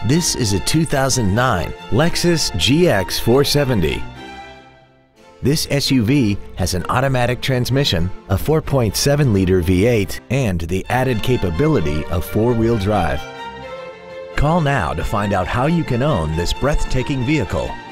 This is a 2009 Lexus GX 470. This SUV has an automatic transmission, a 4.7-liter V8, and the added capability of four-wheel drive. Call now to find out how you can own this breathtaking vehicle.